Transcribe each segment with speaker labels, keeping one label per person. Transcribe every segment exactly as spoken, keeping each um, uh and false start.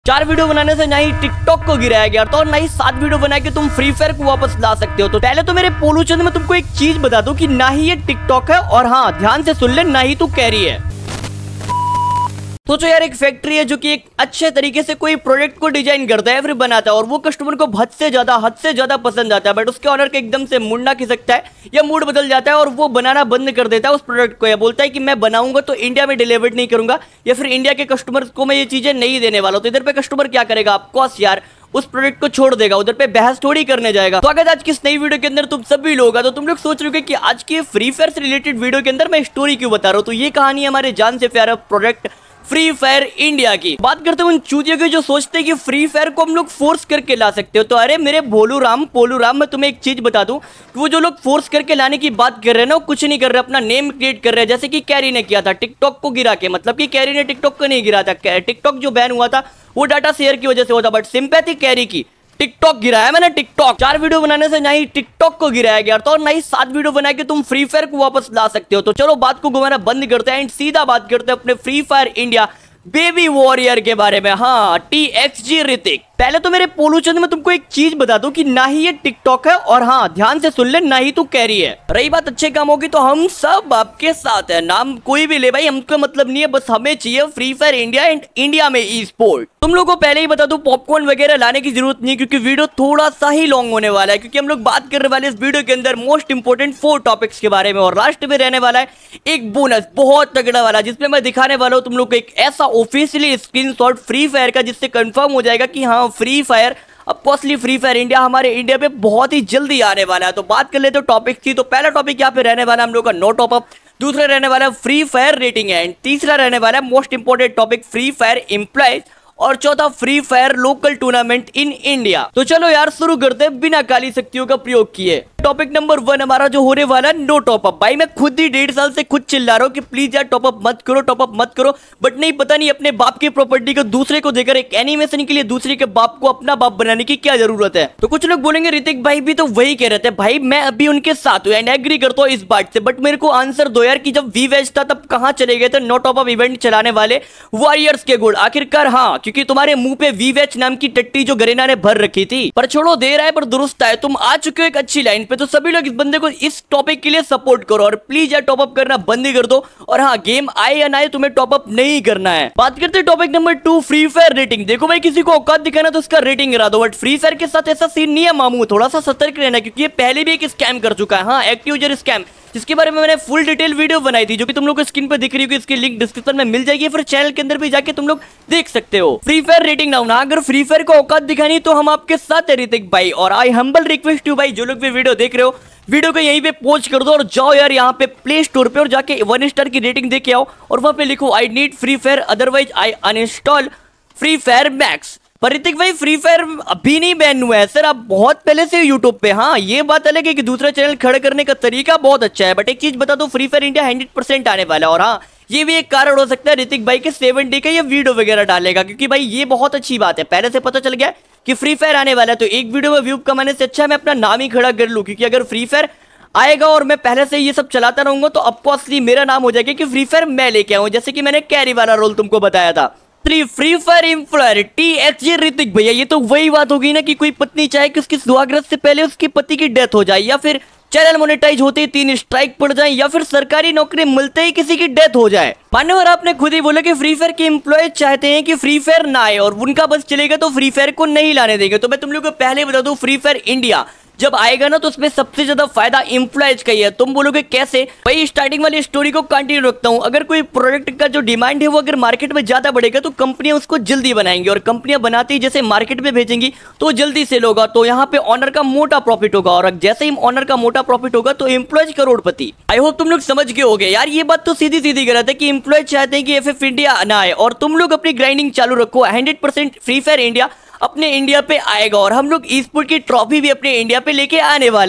Speaker 1: चार वीडियो बनाने से ना ही टिकटॉक को गिराया गया था और ना ही सात वीडियो बना के तुम फ्री फायर को वापस ला सकते हो। तो पहले तो मेरे पोलू चंद में तुमको एक चीज बता दूं कि ना ही ये टिकटॉक है और हाँ ध्यान से सुन ले, ना ही तू कैरी है। सोचो यार, एक फैक्ट्री है जो कि एक अच्छे तरीके से कोई प्रोडक्ट को डिजाइन करता है फिर बनाता है और वो कस्टमर को हद से ज्यादा हद से ज्यादा पसंद आता है, बट उसके ऑनर के एकदम से मुंडा खिसकता है या मूड बदल जाता है और वो बनाना बंद कर देता है उस प्रोडक्ट को। या बोलता है कि मैं बनाऊंगा तो इंडिया में डिलीवर नहीं करूंगा या फिर इंडिया के कस्टमर को मैं ये चीजें नहीं देने वाला। तो इधर पे कस्टमर क्या करेगा, ऑफकोर्स यार उस प्रोडक्ट को छोड़ देगा, उधर पे बहस थोड़ी करने जाएगा। तो अगर आज की इस नई वीडियो के अंदर तुम सभी लोग तो तुम लोग सोच रहे हो कि आज की फ्री फायर से रिलेटेड वीडियो के अंदर मैं स्टोरी क्यों बता रहा हूँ। तो ये कहानी हमारे जान से प्यारा प्रोडक्ट फ्री फायर इंडिया की। बात करते हैं उन चूतियों की जो सोचते हैं कि फ्री फायर को हम लोग फोर्स करके ला सकते हो। तो अरे मेरे भोलू राम पोलू राम, मैं तुम्हें एक चीज बता दूं कि वो जो लोग फोर्स करके लाने की बात कर रहे हैं ना, वो कुछ नहीं कर रहे, अपना नेम क्रिएट कर रहे हैं। जैसे कि कैरी ने किया था टिकटॉक को गिरा के, मतलब कि कैरी ने टिकटॉक को नहीं गिरा था। टिकटॉक जो बैन हुआ था वो डाटा शेयर की वजह से हुआ था, बट सिंपैथी कैरी की। टिकटॉक गिराया मैंने, टिकटॉक। चार वीडियो बनाने से ना ही टिकटॉक को गिराया गया था और ना ही सात वीडियो बना के तुम फ्री फायर को वापस ला सकते हो। तो चलो बात को घुमाना बंद करते हैं एंड सीधा बात करते हैं अपने Free Fire India baby warrior के बारे में। हाँ, टी एक्स जी ऋतिक। पहले तो मेरे पोलू चंद में तुमको एक चीज बता दूं कि ना ही ये टिकटॉक है और हाँ ध्यान से सुन ले, ना ही तू कैरी है। रही बात अच्छे कामों की तो हम सब आपके साथ है, नाम कोई भी ले भाई, हमको मतलब नहीं है, बस हमें चाहिए Free Fire India and India में ई स्पोर्ट। तुम लोगों को पहले ही बता दूं पॉपकॉर्न वगैरह लाने की जरूरत नहीं, क्योंकि वीडियो थोड़ा सा ही लॉन्ग होने वाला है, क्योंकि हम लोग बात करने वाले इस वीडियो के अंदर मोस्ट इंपोर्टेंट फोर टॉपिक्स के बारे में और लास्ट में रहने वाला है एक बोनस बहुत तगड़ा वाला, जिसमें मैं दिखाने वाला हूं तुम लोग को एक ऐसा ऑफिशियली स्क्रीनशॉट फ्री फायर का जिससे कंफर्म हो जाएगा कि हाँ फ्री फायर अब कॉस्टली फ्री फायर इंडिया हमारे इंडिया पे बहुत ही जल्दी आने वाला है। तो बात कर लेते हो टॉपिक की। तो पहला टॉपिक यहाँ पे रहने वाला है हम लोग का नो टॉप अप, दूसरा रहने वाला है फ्री फायर रेटिंग एंड तीसरा रहने वाला है most important topic Free Fire employees और चौथा Free Fire local tournament in India. तो चलो यार शुरू करते हैं बिना काली शक्तियों का प्रयोग किए। टॉपिक नंबर वन हमारा जो होने वाला है नो टॉप अप। भाई मैं खुद ही डेढ़ साल से खुद चिल्ला रहा हूँ कि प्लीज यार टॉप अप मत करो, टॉप अप मत करो, बट नहीं, पता नहीं अपने बाप की प्रॉपर्टी को दूसरे को देकर एक एनिमेशन के लिए दूसरे के बाप को अपना बाप बनाने की क्या जरूरत है। तो कुछ लोग बोलेंगे ऋतिक भाई भी तो वही कह रहे थे। भाई मैं अभी उनके साथ हूँ एंड एग्री करता हूँ इस बात से, बट मेरे को आंसर दो यार कि जब वी वेज था तब कहाँ चले गए थे नो टॉप अप इवेंट चलाने वाले वॉरियर्स के गुड़। आखिरकार हाँ, क्योंकि तुम्हारे मुंह पे वी वेज नाम की टट्टी जो गरेना ने भर रखी थी, पर छोड़ो दे रहा है पर दुरुस्त है, तुम आ चुके हो एक अच्छी लाइन पे। तो सभी लोग इस बंदे को इस टॉपिक के लिए सपोर्ट करो और प्लीज यार टॉप अप करना बंद ही कर दो। और हाँ, गेम आए या ना आए तुम्हें टॉप अप नहीं करना है। बात करते हैं topic number two Free Fire rating. देखो भाई, किसी को औकात दिखाना तो उसका रेटिंग गिरा दो, बट फ्री फायर के साथ ऐसा सीन नहीं है मामू, थोड़ा सा सतर्क रहना, क्योंकि ये पहले भी एक स्कैम कर चुका है। हाँ, एक्टिव यूजर स्कैम, जिसके बारे में मैंने फुल डिटेल वीडियो बनाई थी जो कि तुम लोग को स्क्रीन पर दिख रही होगी, इसकी लिंक डिस्क्रिप्शन में मिल जाएगी, फिर चैनल के अंदर भी जाके तुम लोग देख सकते हो। फ्री फायर रेटिंग नाउ ना, अगर फ्री फायर को औकात दिखानी तो हम आपके साथ है ऋतिक भाई। और आई हम्बल रिक्वेस्ट यू भाई, जो लोग भी वीडियो देख रहे हो, वीडियो को यहीं पे पॉज कर दो और जाओ यार यहाँ पे प्ले स्टोर पे और जाके वन स्टार की रेटिंग दे के आओ और वहां पे लिखो I need Free Fire otherwise I uninstall Free Fire Max. पर ऋतिक भाई फ्री फायर अभी नहीं बैन हुआ है सर, आप बहुत पहले से यूट्यूब पे। हाँ, ये बात अलग है कि दूसरा चैनल खड़े करने का तरीका बहुत अच्छा है, बट एक चीज बता दो, Free Fire India hundred percent आने वाला है। और हाँ, ये भी एक कारण हो सकता है ऋतिक भाई के सेवन डे का ये वीडियो वगैरह डालेगा, क्योंकि भाई ये बहुत अच्छी बात है, पहले से पता चल गया कि फ्री फायर आने वाला है। तो एक वीडियो में व्यू कमाने से अच्छा मैं अपना नाम ही खड़ा कर लूँ, क्योंकि अगर फ्री फायर आएगा और मैं पहले से ये सब चलाता रहूंगा तो ऑफकोर्सली मेरा नाम हो जाएगा कि फ्री फायर मैं लेके आऊँ, जैसे कि मैंने कैरी वाला रोल तुमको बताया था। Free Fire employer T X G Hrithik भैया, ये तो वही बात होगी ना कि कोई पत्नी चाहे कि उसकी सुहागरात से पहले उसके पति की डेथ हो जाए, या फिर चैनल मोनेटाइज होते ही तीन स्ट्राइक पड़ जाए, या फिर सरकारी नौकरी मिलते ही किसी की डेथ हो जाए। मान्यवर आपने खुद ही बोला कि फ्री फायर के एम्प्लॉय चाहते हैं कि फ्री फायर ना आए और उनका बस चलेगा तो फ्री फायर को नहीं लाने देंगे। तो मैं तुम लोग को पहले बता दूं, फ्री फायर इंडिया जब आएगा ना तो उसमें सबसे ज्यादा फायदा एम्प्लॉयज का ही है। तुम बोलोगे कैसे भाई, स्टार्टिंग वाली स्टोरी को कंटिन्यू रखता हूं। अगर कोई प्रोडक्ट का जो डिमांड है वो अगर मार्केट में ज्यादा बढ़ेगा तो कंपनियां उसको जल्दी बनाएंगी, और कंपनियां बनाती जैसे मार्केट में भेजेंगी तो जल्दी सेल होगा, तो यहाँ पे ऑनर का मोटा प्रॉफिट होगा, और जैसे ही ऑनर का मोटा प्रॉफिट होगा तो एम्प्लॉयज करोड़पति। आई होप तुम लोग समझ गए होगे यार, ये बात तो सीधी सीधी गलत है कि एम्प्लॉयज चाहते हैं कि एफ एफ इंडिया ना आए, और तुम लोग अपनी ग्राइंडिंग चालू रखो। Hundred percent Free Fire India अपने इंडिया पे आएगा और हम लोग ई स्पोर्ट की ट्रॉफी भी अपने इंडिया पे लेके आने वाले हैं।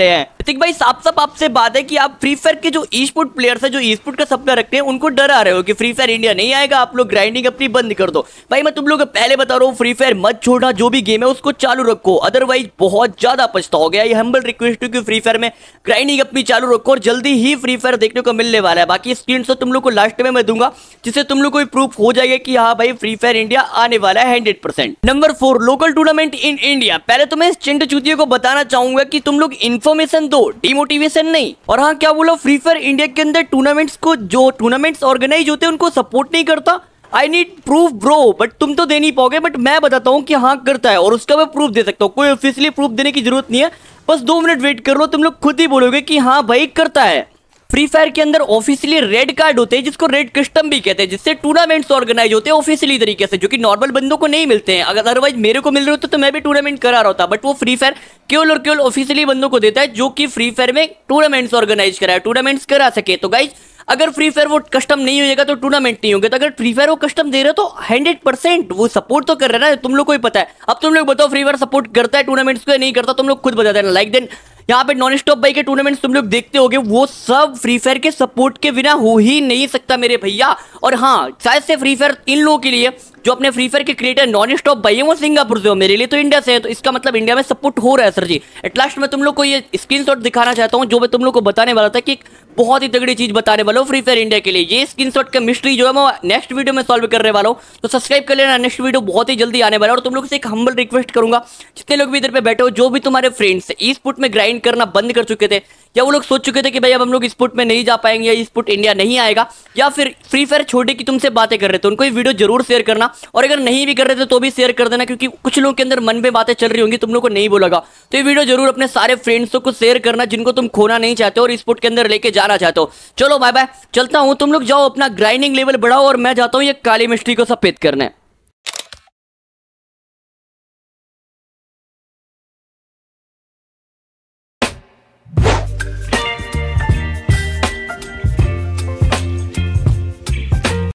Speaker 1: ऋतिक भाई साफ साफ आपसे बात है कि आप फ्री फायर के जो ई स्पोर्ट प्लेयर्स है, जो ई स्पोर्ट का सपना रखते हैं, उनको डरा रहे हो कि फ्री फायर इंडिया नहीं आएगा, आप लोग ग्राइंडिंग अपनी बंद कर दो। भाई मैं तुम लोग को पहले बता रहा हूँ, फ्री फायर मत छोड़ना, जो भी गेम है उसको चालू रखो, अदरवाइज बहुत ज्यादा पछताओगे। ये हम्बल रिक्वेस्ट है कि फ्री फायर में ग्राइंडिंग अपनी चालू रखो और जल्दी ही फ्री फायर देखने को मिलने वाला है। बाकी स्क्रीन शॉट तुम लोग को लास्ट में मैं दूंगा, जिससे तुम लोग को प्रूफ हो जाएगा कि हाँ भाई फ्री फायर इंडिया आने वाला है hundred percent. Number four, local tournament in India. पहले तो मैं इस चिंटू चूतिया को बताना चाहूंगा कि तुम लोग इन्फॉर्मेशन दो, डिमोटिवेशन नहीं। और हाँ, क्या बोलो, फ्री फायर इंडिया के अंदर टूर्नामेंट्स को, जो टूर्नामेंट्स ऑर्गेनाइज होते हैं उनको सपोर्ट नहीं करता। I need proof bro, but तुम तो दे नहीं पाओगे, बट मैं बताता हूँ कि हाँ करता है और उसका मैं प्रूफ दे सकता हूँ। कोई ऑफिशियली प्रूफ देने की जरूरत नहीं है, बस दो मिनट वेट कर लो, तुम लोग खुद ही बोलोगे कि हाँ भाई करता है। फ्री फायर के अंदर ऑफिशियली रेड कार्ड होते हैं, जिसको रेड कस्टम भी कहते हैं, जिससे टूर्नामेंट्स ऑर्गेनाइज होते हैं ऑफिशियली तरीके से, जो कि नॉर्मल बंदों को नहीं मिलते हैं। अगर अदरवाइज मेरे को मिल रहे होते तो मैं भी टूर्नामेंट करा रहा होता, बट वो फ्री फायर केवल और केवल ऑफिशियली बंदों को देता है, जो कि फ्री फायर में टूर्नामेंट्स ऑर्गेनाइज कराए, टूर्नामेंट्स करा सके। तो गाइज अगर फ्री फायर वो कस्टम नहीं हो जाएगा तो टूर्नामेंट नहीं होगा। तो अगर फ्री फायर वो कस्टम दे रहे हो तो हंड्रेड परसेंट वो सपोर्ट तो कर रहे हैं ना, तुम लोग को ही पता है। अब तुम लोग बताओ फ्री फायर सपोर्ट करता है टूर्नामेंट्स को या नहीं करता, तुम लोग खुद बता देना। लाइक देन यहाँ पे नॉन स्टॉप बाई के टूर्नामेंट्स तुम लोग देखते होगे, वो सब फ्री फायर के सपोर्ट के बिना हो ही नहीं सकता मेरे भैया। और हाँ, शायद से फ्री फायर इन लोगों के लिए जो अपने फ्री फायर के क्रिएटर नॉन स्टॉप भाई है वो सिंगापुर से हो, मेरे लिए तो इंडिया से है, तो इसका मतलब इंडिया में सपोर्ट हो रहा है सर जी। एट लास्ट मैं तुम लोग को ये स्क्रीनशॉट दिखाना चाहता हूँ, जो मैं तुम लोग को बताने वाला था कि बहुत ही तगड़ी चीज बताने वाला हूँ फ्री फायर इंडिया के लिए। ये स्क्रीनशॉट का मिस्ट्री जो है मैं नेक्स्ट वीडियो में सॉल्व करने वाला हूँ, तो सब्सक्राइब कर लेना, नेक्स्ट वीडियो बहुत ही जल्दी आने वाला है। और तुम लोग से एक हम्बल रिक्वेस्ट करूंगा, जितने लोग भी इधर पे बैठे हो, जो भी तुम्हारे फ्रेंड्स ई स्पोर्ट में ग्राइंड करना बंद कर चुके थे, या वो लोग सोच चुके थे कि भाई अब हम लोग स्पोर्ट में नहीं जा पाएंगे या स्पोर्ट इंडिया नहीं आएगा, या फिर फ्री फायर छोड़ने की तुमसे बातें कर रहे थे, उनको ये वीडियो जरूर शेयर करना। और अगर नहीं भी कर रहे थे तो भी शेयर कर देना, क्योंकि कुछ लोगों के अंदर मन में बातें चल रही होंगी, तुम लोग को नहीं बोलेगा। तो ये वीडियो जरूर अपने सारे फ्रेंड्सों को शेयर करना, जिनको तुम खोना नहीं चाहते हो और स्पोर्ट के अंदर लेके जाना चाहते हो। चलो बाय बाय, चलता हूँ, तुम लोग जाओ अपना ग्राइंडिंग लेवल बढ़ाओ और मैं जाता हूँ ये काली मिस्ट्री को सफेद करने।